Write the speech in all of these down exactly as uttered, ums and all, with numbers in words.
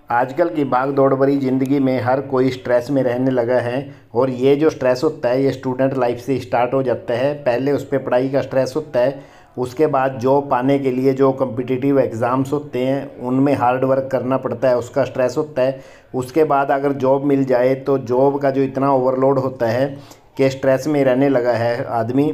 आजकल की भाग दौड़ भरी ज़िंदगी में हर कोई स्ट्रेस में रहने लगा है। और ये जो स्ट्रेस होता है ये स्टूडेंट लाइफ से स्टार्ट हो जाता है। पहले उस पर पढ़ाई का स्ट्रेस होता है, उसके बाद जॉब पाने के लिए जो कम्पिटिटिव एग्ज़ाम्स होते हैं उनमें हार्ड वर्क करना पड़ता है, उसका स्ट्रेस होता है। उसके बाद अगर जॉब मिल जाए तो जॉब का जो इतना ओवरलोड होता है कि स्ट्रेस में रहने लगा है आदमी।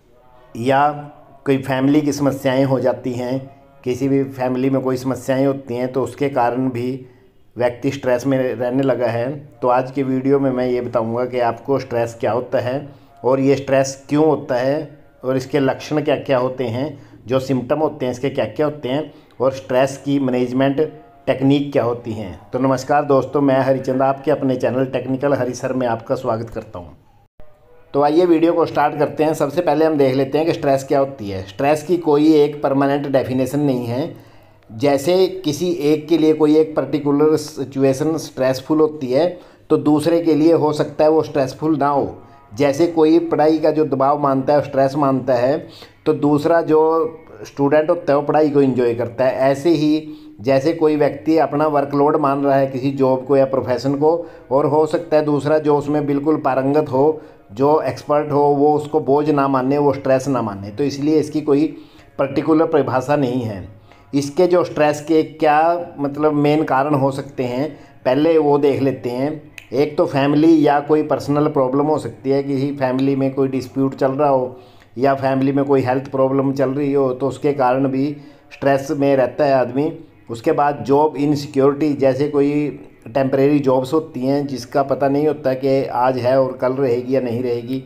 या कोई फैमिली की समस्याएं हो जाती हैं, किसी भी फैमिली में कोई समस्याएं होती हैं तो उसके कारण भी व्यक्ति स्ट्रेस में रहने लगा है। तो आज की वीडियो में मैं ये बताऊंगा कि आपको स्ट्रेस क्या होता है और ये स्ट्रेस क्यों होता है और इसके लक्षण क्या क्या होते हैं, जो सिम्टम होते हैं इसके क्या क्या होते हैं, और स्ट्रेस की मैनेजमेंट टेक्निक क्या होती हैं। तो नमस्कार दोस्तों, मैं हरिचंद आपके अपने चैनल टेक्निकल हरि सर में आपका स्वागत करता हूँ। तो आइए वीडियो को स्टार्ट करते हैं। सबसे पहले हम देख लेते हैं कि स्ट्रेस क्या होती है। स्ट्रेस की कोई एक परमानेंट डेफिनेशन नहीं है। जैसे किसी एक के लिए कोई एक पर्टिकुलर सिचुएशन स्ट्रेसफुल होती है तो दूसरे के लिए हो सकता है वो स्ट्रेसफुल ना हो। जैसे कोई पढ़ाई का जो दबाव मानता है, स्ट्रेस मानता है, तो दूसरा जो स्टूडेंट होता है वो पढ़ाई को एंजॉय करता है। ऐसे ही जैसे कोई व्यक्ति अपना वर्कलोड मान रहा है किसी जॉब को या प्रोफेशन को, और हो सकता है दूसरा जो उसमें बिल्कुल पारंगत हो, जो एक्सपर्ट हो, वो उसको बोझ ना माने, वो स्ट्रेस ना माने। तो इसलिए इसकी कोई पर्टिकुलर परिभाषा नहीं है। इसके जो स्ट्रेस के क्या मतलब मेन कारण हो सकते हैं पहले वो देख लेते हैं। एक तो फैमिली या कोई पर्सनल प्रॉब्लम हो सकती है, किसी फैमिली में कोई डिस्प्यूट चल रहा हो या फैमिली में कोई हेल्थ प्रॉब्लम चल रही हो तो उसके कारण भी स्ट्रेस में रहता है आदमी। उसके बाद जॉब इनसिक्योरिटी, जैसे कोई टेम्परेरी जॉब्स होती हैं जिसका पता नहीं होता कि आज है और कल रहेगी या नहीं रहेगी।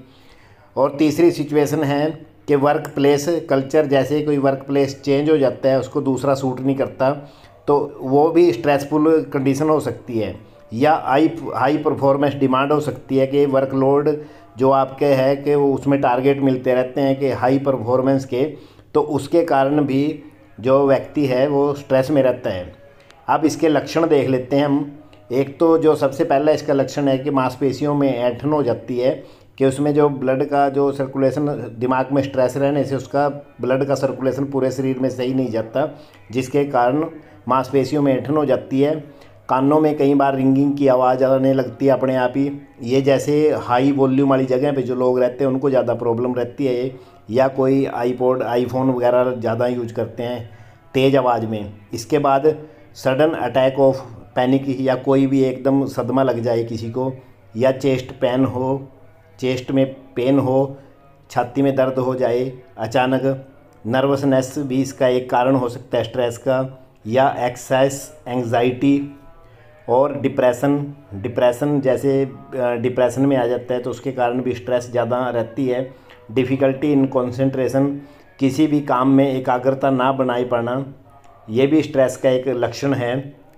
और तीसरी सिचुएशन है कि वर्क प्लेस कल्चर, जैसे कोई वर्क प्लेस चेंज हो जाता है, उसको दूसरा सूट नहीं करता, तो वो भी स्ट्रेसफुल कंडीशन हो सकती है। या हाई हाई परफॉर्मेंस डिमांड हो सकती है कि वर्कलोड जो आपके है कि वो उसमें टारगेट मिलते रहते हैं कि हाई परफॉर्मेंस के, तो उसके कारण भी जो व्यक्ति है वो स्ट्रेस में रहता है। अब इसके लक्षण देख लेते हैं हम। एक तो जो सबसे पहला इसका लक्षण है कि मांसपेशियों में ऐंठन हो जाती है, कि उसमें जो ब्लड का जो सर्कुलेशन, दिमाग में स्ट्रेस रहने से उसका ब्लड का सर्कुलेशन पूरे शरीर में सही नहीं जाता, जिसके कारण मांसपेशियों में ऐंठन हो जाती है। कानों में कई बार रिंगिंग की आवाज़ आने लगती है अपने आप ही। ये जैसे हाई वॉल्यूम वाली जगह पे जो लोग रहते हैं उनको ज़्यादा प्रॉब्लम रहती है ये। या कोई आईपॉड आईफोन वगैरह ज़्यादा यूज करते हैं तेज़ आवाज़ में। इसके बाद सडन अटैक ऑफ पैनिक, या कोई भी एकदम सदमा लग जाए किसी को, या चेस्ट पेन हो, चेस्ट में पेन हो, छाती में दर्द हो जाए अचानक। नर्वसनेस भी इसका एक कारण हो सकता है स्ट्रेस का। या एक्सेस एंग्जाइटी और डिप्रेशन डिप्रेशन जैसे डिप्रेशन में आ जाता है तो उसके कारण भी स्ट्रेस ज़्यादा रहती है। डिफ़िकल्टी इन कंसंट्रेशन, किसी भी काम में एकाग्रता ना बनाए पाना, ये भी स्ट्रेस का एक लक्षण है।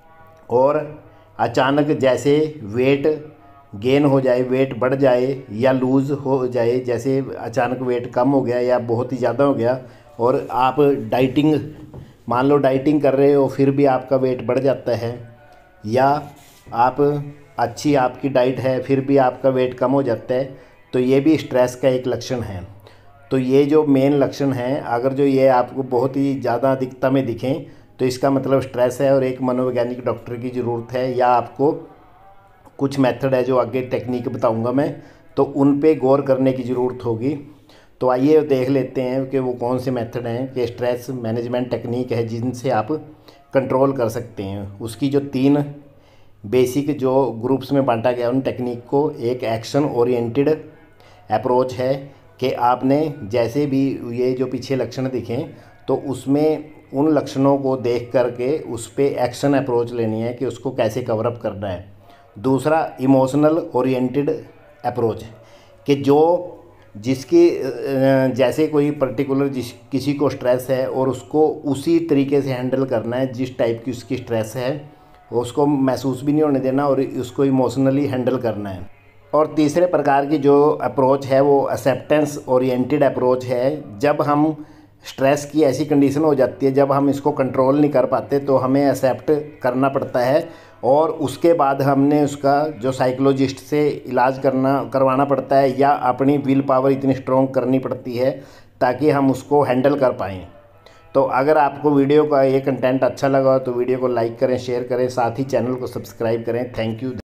और अचानक जैसे वेट गेन हो जाए, वेट बढ़ जाए या लूज़ हो जाए, जैसे अचानक वेट कम हो गया या बहुत ही ज़्यादा हो गया और आप डाइटिंग, मान लो डाइटिंग कर रहे हो फिर भी आपका वेट बढ़ जाता है, या आप अच्छी आपकी डाइट है फिर भी आपका वेट कम हो जाता है, तो ये भी स्ट्रेस का एक लक्षण है। तो ये जो मेन लक्षण हैं, अगर जो ये आपको बहुत ही ज़्यादा अधिकता में दिखें तो इसका मतलब स्ट्रेस है और एक मनोवैज्ञानिक डॉक्टर की ज़रूरत है। या आपको कुछ मेथड है जो आगे टेक्निक बताऊंगा मैं, तो उन पे गौर करने की ज़रूरत होगी। तो आइए देख लेते हैं कि वो कौन से मेथड हैं कि स्ट्रेस मैनेजमेंट टेक्निक है जिनसे आप कंट्रोल कर सकते हैं। उसकी जो तीन बेसिक जो ग्रुप्स में बांटा गया उन टेक्निक को, एक एक्शन ओरिएंटेड अप्रोच है कि आपने जैसे भी ये जो पीछे लक्षण दिखें तो उसमें उन लक्षणों को देख करके उस पर एक्शन अप्रोच लेनी है कि उसको कैसे कवरअप करना है। दूसरा इमोशनल ओरिएंटेड अप्रोच, कि जो जिसकी जैसे कोई पर्टिकुलर जिस किसी को स्ट्रेस है और उसको उसी तरीके से हैंडल करना है जिस टाइप की उसकी स्ट्रेस है, उसको महसूस भी नहीं होने देना और उसको इमोशनली हैंडल करना है। और तीसरे प्रकार की जो अप्रोच है वो एक्सेप्टेंस ओरिएंटेड अप्रोच है। जब हम स्ट्रेस की ऐसी कंडीशन हो जाती है जब हम इसको कंट्रोल नहीं कर पाते तो हमें एक्सेप्ट करना पड़ता है और उसके बाद हमने उसका जो साइकोलॉजिस्ट से इलाज करना करवाना पड़ता है, या अपनी विल पावर इतनी स्ट्रॉन्ग करनी पड़ती है ताकि हम उसको हैंडल कर पाएँ। तो अगर आपको वीडियो का ये कंटेंट अच्छा लगा हो तो वीडियो को लाइक करें, शेयर करें, साथ ही चैनल को सब्सक्राइब करें। Thank you.